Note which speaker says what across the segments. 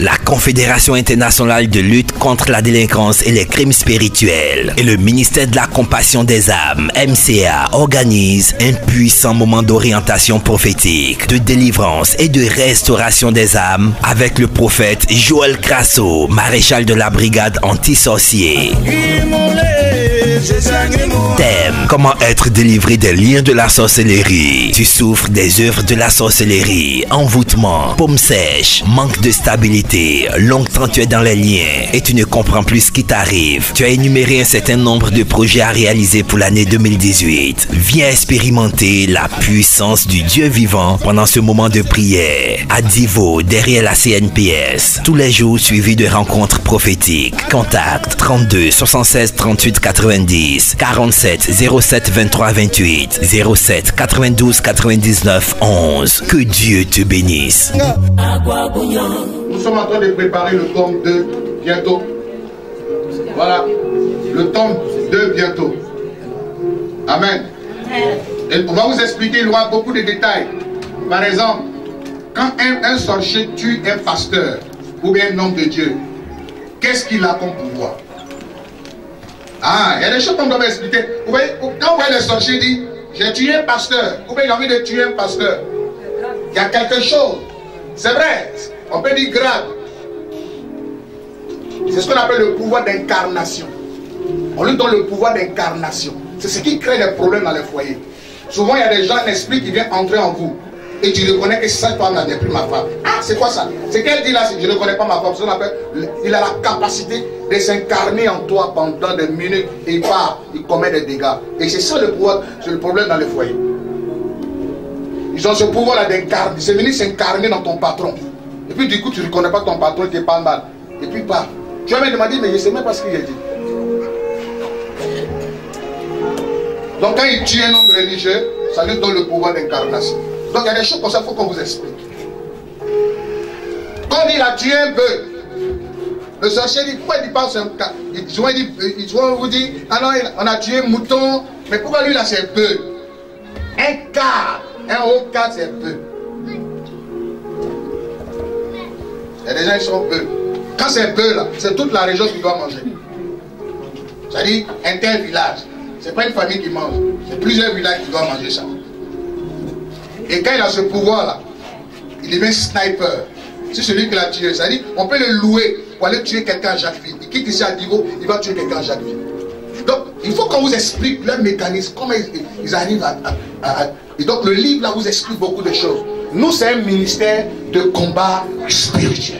Speaker 1: la Confédération internationale de lutte contre la délinquance et les crimes spirituels et le ministère de la compassion des âmes, MCA, organise un puissant moment d'orientation prophétique, de délivrance et de restauration des âmes avec le prophète Joël Crasso, maréchal de la brigade anti-sorcier. Thème: comment être délivré des liens de la sorcellerie. Tu souffres des œuvres de la sorcellerie, envoûtement, paume sèche, manque de stabilité, longtemps tu es dans les liens et tu ne comprends plus ce qui t'arrive. Tu as énuméré un certain nombre de projets à réaliser pour l'année 2018. Viens expérimenter la puissance du Dieu vivant pendant ce moment de prière à Divo, derrière la CNPS, tous les jours suivis de rencontres prophétiques. Contact 32 76 38 90 47 07 23 28 07 92 99 11. Que Dieu te bénisse.
Speaker 2: Nous sommes en train de préparer le tome 2 bientôt. Voilà, le tome 2 bientôt. Amen. Et on va vous expliquer, il y aura beaucoup de détails. Par exemple, quand un sorcier tue un pasteur ou bien un homme de Dieu, qu'est-ce qu'il a comme pouvoir? Ah, il y a des choses qu'on doit expliquer. Vous voyez, quand vous voyez le sorcier dit, j'ai tué un pasteur, ou bien il a envie de tuer un pasteur, il y a quelque chose. C'est vrai, on peut dire grave. C'est ce qu'on appelle le pouvoir d'incarnation. On lui donne le pouvoir d'incarnation. C'est ce qui crée des problèmes dans les foyers. Souvent, il y a des gens, un esprit qui vient entrer en vous. Et tu reconnais que cette femme n'est plus ma femme. Ah, c'est quoi ça? C'est qu'elle dit là, je ne reconnais pas ma femme. C'est ce qu'on appelle, il a la capacité de s'incarner en toi pendant des minutes. Et il part, il commet des dégâts. Et c'est ça le pouvoir, c'est le problème dans les foyers. Ils ont ce pouvoir-là d'incarner. C'est venir s'incarner dans ton patron. Et puis du coup, tu ne reconnais pas ton patron, tu parle mal. Et puis part. Tu vas me demander, mais je ne sais même pas ce qu'il a dit. Donc quand il tue un homme religieux, ça lui donne le pouvoir d'incarnation. Donc il y a des choses comme ça, il faut qu'on vous explique. Quand il a tué un bœuf, le sorcier dit, pourquoi il dit pas un cas? Ils vont vous dire, ah non, on a tué un mouton, mais pourquoi lui là c'est un bœuf? Un quart, un haut quart c'est un bœuf. Il y a des gens qui sont bœufs. Quand c'est un bœuf là, c'est toute la région qui doit manger. C'est-à-dire un tel village. C'est pas une famille qui mange, c'est plusieurs villages qui doivent manger ça. Et quand il a ce pouvoir-là, il devient sniper. C'est celui qui l'a tué. C'est-à-dire, on peut le louer pour aller tuer quelqu'un à Jacquesville. Il quitte ici à Divo, il va tuer quelqu'un à Jacquesville. Donc, il faut qu'on vous explique leur mécanisme, comment ils arrivent à... Et donc, le livre là vous explique beaucoup de choses. Nous, c'est un ministère de combat spirituel.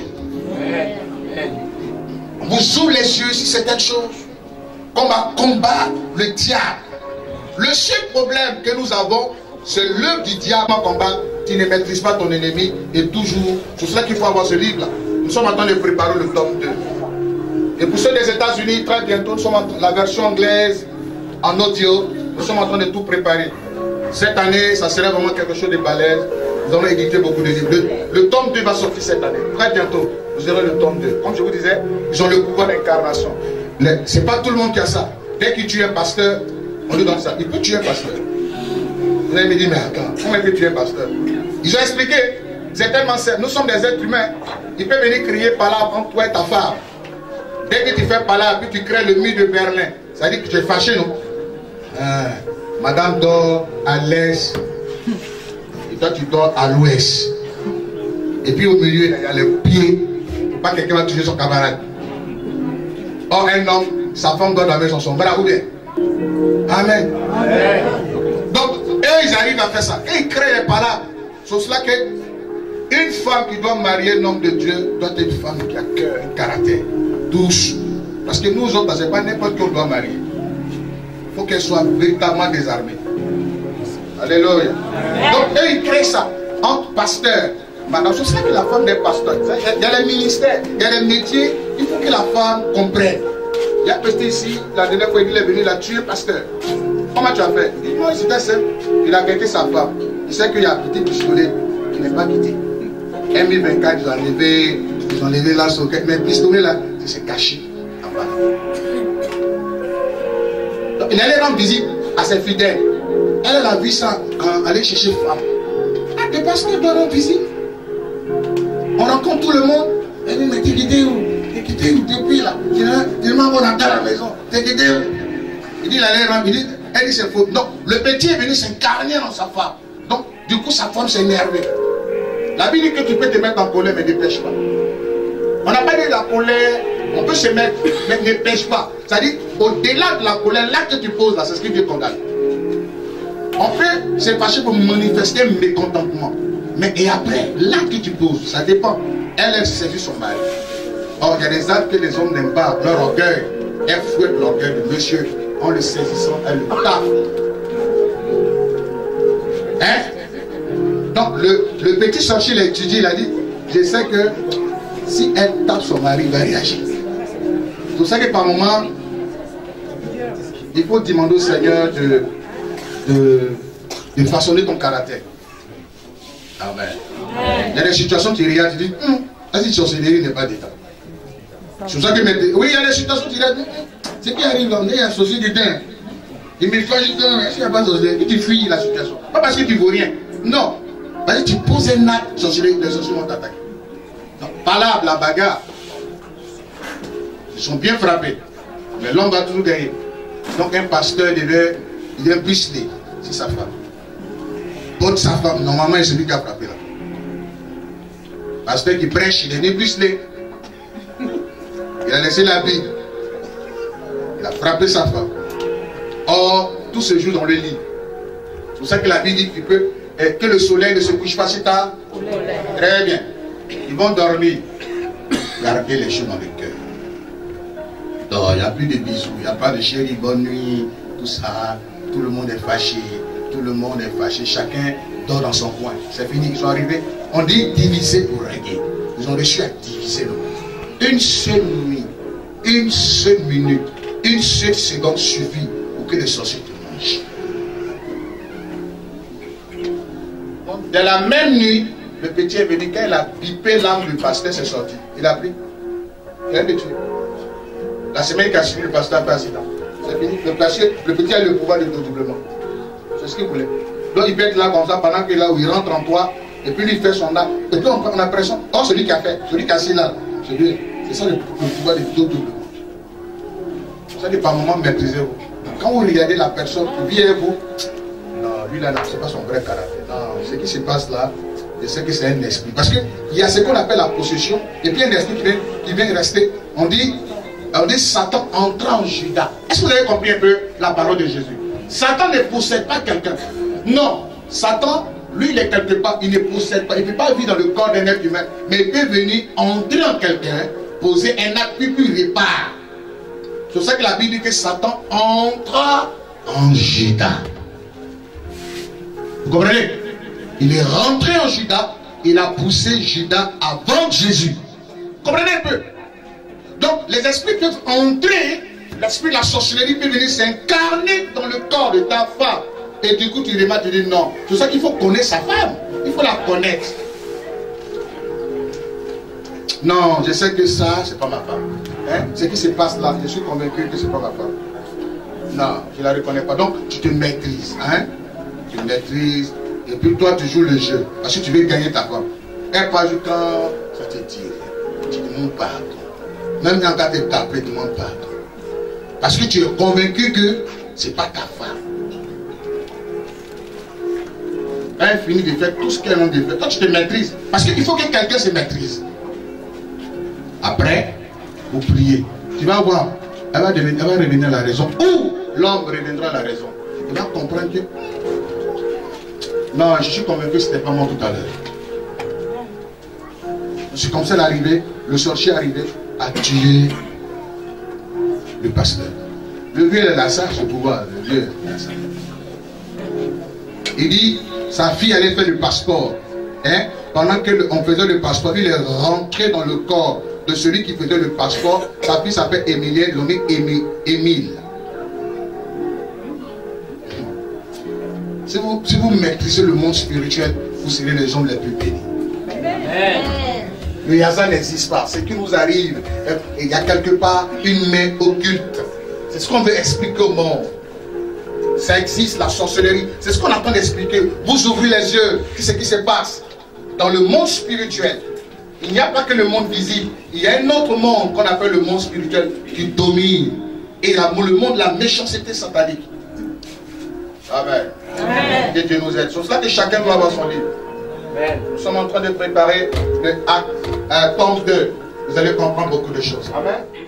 Speaker 2: On vous ouvre les yeux sur certaines choses. On va combattre le diable. Le seul problème que nous avons, c'est l'œuvre du diable à combattre. Tu ne maîtrises pas ton ennemi et toujours. C'est cela qu'il faut avoir ce livre-là. Nous sommes en train de préparer le tome 2. Et pour ceux des États-Unis, très bientôt, nous sommes la version anglaise en audio. Nous sommes en train de tout préparer. Cette année, ça serait vraiment quelque chose de balèze. Nous allons éditer beaucoup de livres. Le tome 2 va sortir cette année. Très bientôt, vous aurez le tome 2. Comme je vous disais, ils ont le pouvoir d'incarnation. C'est pas tout le monde qui a ça. Dès qu'il tue un pasteur, on lui donne ça. Il peut tuer un pasteur. Vous allez me dire, mais attends, comment il peut tuer un pasteur? Ils ont expliqué, c'est tellement simple. Nous sommes des êtres humains. Il peut venir crier par là entre toi et ta femme. Dès que tu fais par là, puis tu crées le mur de Berlin. Ça veut dire que tu es fâché, non? Madame dort à l'est. Et toi, tu dors à l'ouest. Et puis au milieu, il y a les pieds. Pour pas que quelqu'un va tuer son camarade. Or, un homme, sa femme doit dormir sur son bras, ou bien? Amen. Amen. Donc, eux, ils arrivent à faire ça. Et ils créent les palabres. C'est cela qu'une femme qui doit marier un homme de Dieu doit être une femme qui a cœur, un caractère, douce. Parce que nous autres, ce n'est pas n'importe qui on doit marier. Il faut qu'elle soit véritablement désarmée. Alléluia. Donc, eux, ils créent ça entre pasteurs. Maintenant, c'est ça que la femme des pasteurs. Il y a les ministères, il y a les métiers. Il faut que la femme comprenne. Il y a pesté ici, la dernière fois, il est venu la tuer, pasteur. Comment tu as fait? Il dit, non, c'était simple. Il a quitté sa femme. Il sait qu'il y a un petit pistolet qui n'est pas quitté. M24, ils ont enlevé la socket. Mais le pistolet là, c'est caché en bas. Donc, il allait rendre visite à ses fidèles. Elle a vu ça quand aller chercher femme. Ah, le pasteur doit rendre visite. On rencontre tout le monde. dit, mais t'es quitté où? T'es quitté où depuis là? Tu m'as bon à la maison. T'es quitté où? Il dit, elle dit, c'est faux. Donc, le petit est venu s'incarner dans sa femme. Donc, du coup, sa femme s'est énervée. La Bible dit que tu peux te mettre en colère, mais ne pêche pas. On n'a pas dit la colère, on peut se mettre, mais ne pêche pas. C'est-à-dire, au-delà de la colère, là que tu poses, là, c'est ce qui Dieu condamne. On peut se fâcher pour manifester un mécontentement. Mais et après, là que tu poses, ça dépend. Elle saisit son mari. Or, il y a des actes que les hommes n'aiment pas. Leur orgueil, elle fouette l'orgueil de monsieur. En le saisissant, elle le tape. Hein? Donc, le petit sorcier l'a étudié, il a dit, je sais que si elle tape son mari, il va réagir. C'est pour ça que par moment, il faut demander au Seigneur de façonner ton caractère. Amen. Il y a des situations qui regardent, tu dis, cette sorcellerie n'est pas d'état. C'est pour ça que oui, il y a des situations qui regardent, ce qui arrive là, il y a un sorcier d'état. Il me fait juste, est-ce qu'il n'y a pas de sorcellerie? Et tu fuis la situation. Pas parce que tu ne vaux rien. Non. Parce que tu poses un acte, sorcellerie, les sorciers vont t'attaquer. Pas là, la bagarre. Ils sont bien frappés. Mais l'homme va toujours gagner. Donc un pasteur il devait busteler. C'est sa femme. Contre sa femme, normalement, c'est lui qui a frappé là. Pasteur qui prêche, il est venu busteler. Il a laissé la Bible. Il a frappé sa femme. Or, tout se joue dans le lit. C'est pour ça que la Bible dit que le soleil ne se couche pas si tard. Très bien. Ils vont dormir. Gardez les choses dans le cœur. Donc, il n'y a plus de bisous, il n'y a pas de chérie, bonne nuit, tout ça. Tout le monde est fâché. Tout le monde est fâché. Chacun dort dans son coin. C'est fini, ils sont arrivés. On dit diviser pour régner. Ils ont réussi à diviser le monde. Une seule nuit, une seule minute, une seule seconde suffit pour que les sorciers te mangent. Donc, de la même nuit, le petit est venu, quand il a pipé l'âme du pasteur, c'est sorti. Il a pris. Il a tué. La semaine qui a suivi, le pasteur a fait accident. C'est fini. Le petit a le pouvoir de doublement. C'est ce qu'il voulait. Donc il peut être là comme ça pendant que là où il rentre en toi, et puis lui fait son acte. Et puis on a l'impression, oh celui qui a fait, celui qui a assis là, c'est lui. C'est ça le pouvoir de doublement. C'est ça que par moment maîtrisez-vous. Quand vous regardez la personne qui vient vous, non, lui là, c'est pas son vrai caractère. Non, ce qui se passe là, je sais que c'est un esprit. Parce qu'il y a ce qu'on appelle la possession, et puis un esprit qui vient rester. On dit Satan entra en Judas. Est-ce que vous avez compris un peu la parole de Jésus? Satan ne possède pas quelqu'un. Non, Satan, lui, il est quelque part, il ne possède pas, il ne peut pas vivre dans le corps d'un être humain, mais il peut venir entrer en quelqu'un, poser un acte, puis il répare. C'est pour ça que la Bible dit que Satan entra en Judas. Vous comprenez? Il est rentré en Judas, il a poussé Judas avant Jésus. Vous comprenez un peu? Donc les esprits peuvent entrer, l'esprit de la sorcellerie peut venir s'incarner dans le corps de ta femme. Et du coup tu remarques, tu dis non. C'est pour ça qu'il faut connaître sa femme. Il faut la connaître. Non, je sais que ça, c'est pas ma femme. Hein? Ce qui se passe là, je suis convaincu que c'est pas ma femme. Non, je la reconnais pas. Donc tu te maîtrises. Hein? Tu maîtrises. Et puis toi tu joues le jeu. Parce que tu veux gagner ta femme. Elle passe du temps, ça te dit. Tu demandes pardon. Même quand tu es tapé, tu demandes pardon. Parce que tu es convaincu que ce n'est pas ta femme. Elle finit de faire tout ce qu'elle a de faire. Toi tu te maîtrises. Parce qu'il faut que quelqu'un se maîtrise. Après, vous priez. Tu vas voir. Elle va revenir à la raison. Ou l'homme reviendra à la raison. Il va comprendre que non, je suis convaincu que ce n'était pas moi tout à l'heure. C'est comme ça l'arrivée, le sorcier est arrivé à tuer le pasteur. Le vieux est là, ça, ce pouvoir, le vieux est là, ça. Il dit, sa fille allait faire le passeport. Hein? Pendant qu'on faisait le passeport, il est rentré dans le corps de celui qui faisait le passeport. Sa fille s'appelle Émilie, nommée Émile. Si vous maîtrisez le monde spirituel, vous serez les hommes les plus bénis. Amen. Le hasard n'existe pas. Ce qui nous arrive, il y a quelque part une main occulte. C'est ce qu'on veut expliquer au monde. Ça existe, la sorcellerie. C'est ce qu'on attend d'expliquer. Vous ouvrez les yeux, c'est ce qui se passe. Dans le monde spirituel, Il n'y a pas que le monde visible. Il y a un autre monde qu'on appelle le monde spirituel qui domine. Et le monde de la méchanceté satanique. Amen. Amen. Que Dieu nous aide. C'est pour cela que chacun doit avoir son livre. Amen. Nous sommes en train de préparer le acte, tome 2. Vous allez comprendre beaucoup de choses. Amen.